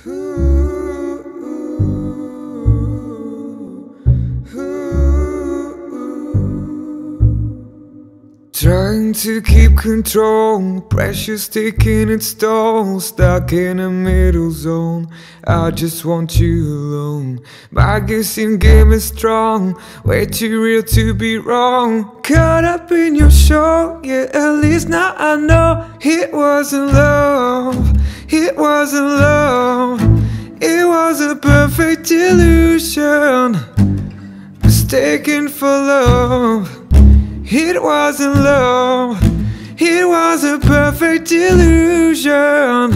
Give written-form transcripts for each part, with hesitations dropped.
Trying to keep control, pressure's taking its toll. Stuck in a middle zone, I just want you alone. My guessing game is strong, way too real to be wrong. Caught up in your show, yeah, at least now I know it wasn't love, it wasn't love. It was a perfect illusion, mistaken for love. It wasn't love, it was a perfect illusion.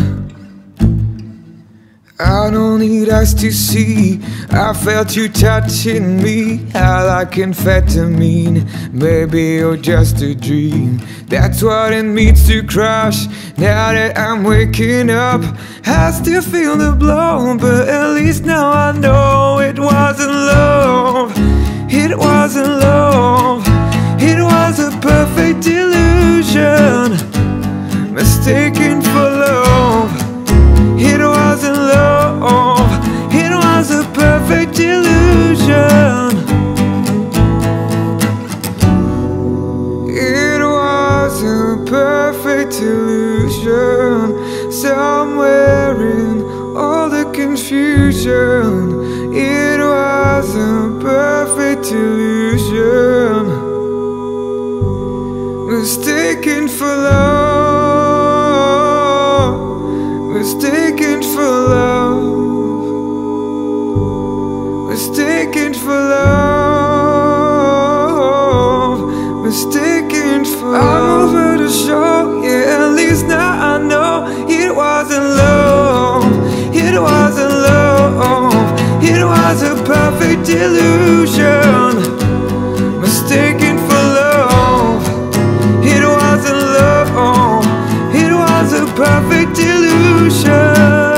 I don't need eyes to see, I felt you touching me. I like amphetamine, maybe you're just a dream. That's what it means to crush. Now that I'm waking up, I still feel the blow, but at least now I know it wasn't love, it wasn't love. It was a perfect illusion, mistaken for love. It wasn't love, it was a perfect illusion. It was a perfect illusion, somewhere in all the confusion. It was a perfect illusion, mistaken for love, mistaken for love, mistaken for love, mistaken for love. I'm over the show, yeah, at least now I know it wasn't love, it wasn't love. It was a perfect illusion, mistaken for love. It wasn't love, it was a perfect illusion.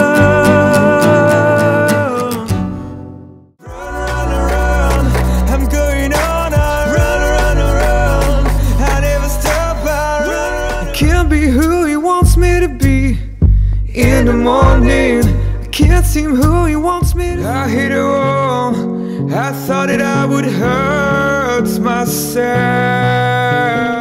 Run, run, run, I'm going on. I run, run, run, I never stop. I run. I can't be who he wants me to be in the morning. I can't seem who he wants me to be. I hit a wall, I thought that I would hurt myself.